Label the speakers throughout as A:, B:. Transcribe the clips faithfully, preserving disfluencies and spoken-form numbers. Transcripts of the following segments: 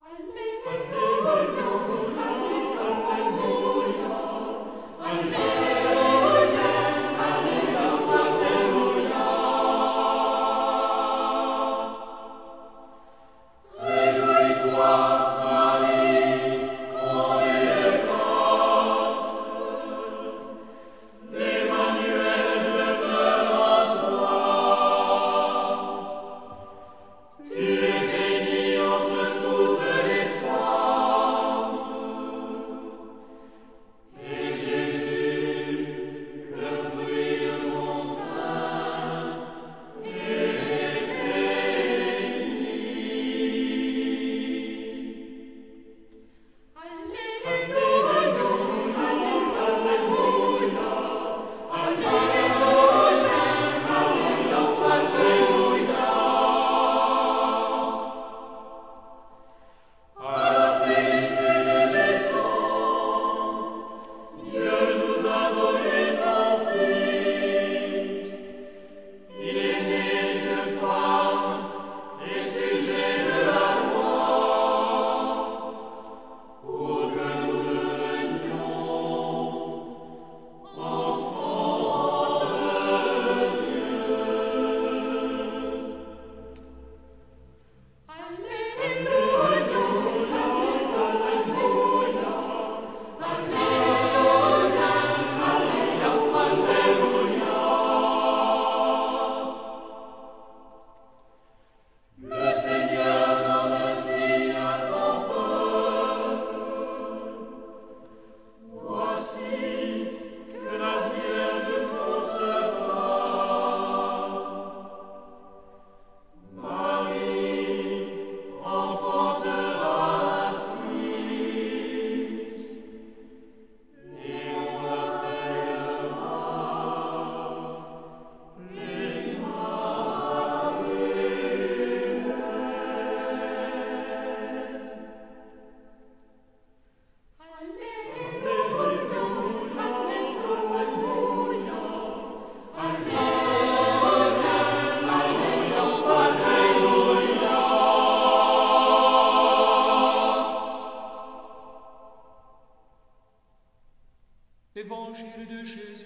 A: Évangile de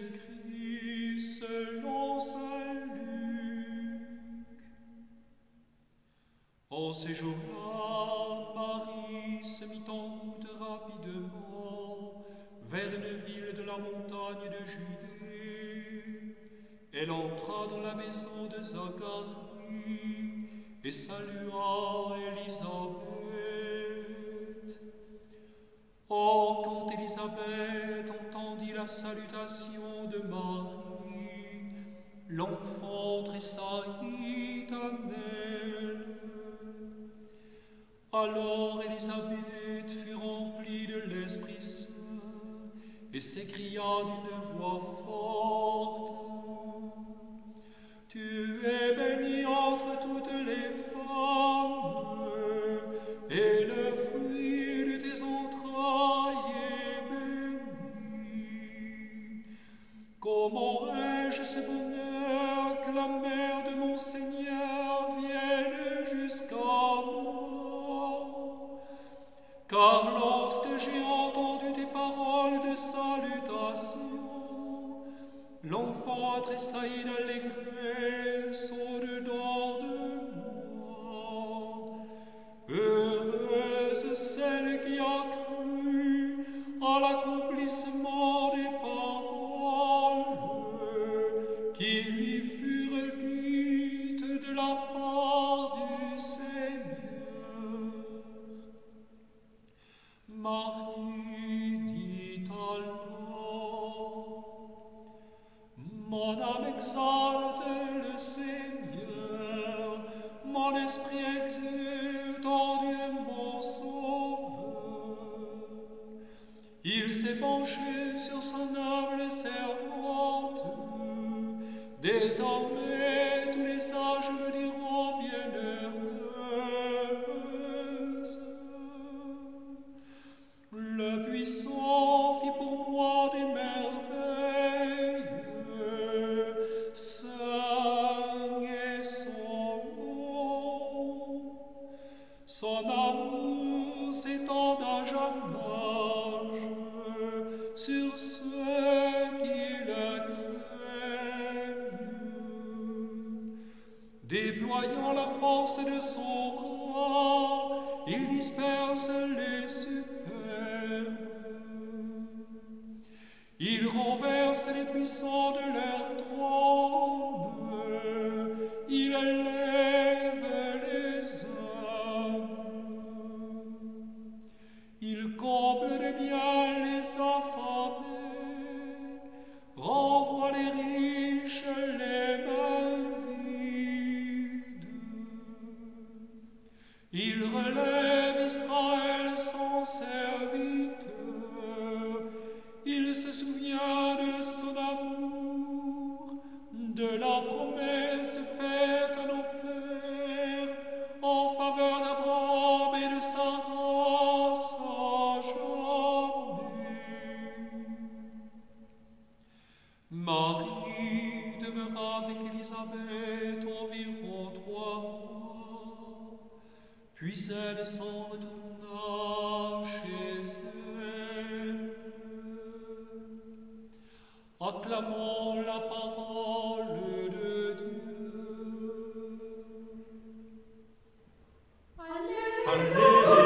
A: Jésus-Christ selon saint Luc. En ces jours-là, Marie se mit en route rapidement vers une ville de la montagne de Judée. Elle entra dans la maison de Zacharie et salua Élisabeth. Or, quand Élisabeth entendit la salutation de Marie, l'enfant tressaillit en elle. Alors Élisabeth fut remplie de l'Esprit Saint et s'écria d'une voix forte: Tu es bénie entre toutes les femmes, et le fruit de tes entrailles est béni. Comment ai-je ce bonheur que la mère de mon Seigneur vienne jusqu'à moi? Car lorsque j'ai entendu tes paroles de salutation, l'enfant a tressailli d'allégresse au-dedans de moi. Heureuse celle qui a cru à l'accomplissement des paroles qui lui furent dites de la part du Seigneur. Marie dit alors: Mon âme exalte le Seigneur, mon esprit exulte en Dieu mon Sauveur. Il s'est penché sur son humble servante. Désormais tous les sages me diront bienheureuse. Le Puissant fit pour moi des merveilles. Saint est son nom. Son amour s'étende à jamais sur ceux qui le craignent. Déployant la force de son bras, il disperse les superbes. Il renverse les puissants de leur trône, il élève les hommes, il comble de bien les affamés, renvoie les riches les mains vides. Il relève Israël son serviteur, il se souvient de son amour, de la promesse faite à nos pères en faveur d'Abraham et de sa race à jamais. Marie demeura avec Élisabeth environ trois mois, puis elle s'en retourna chez elle. Acclamons la parole de Dieu.
B: Alléluia.
A: Alléluia.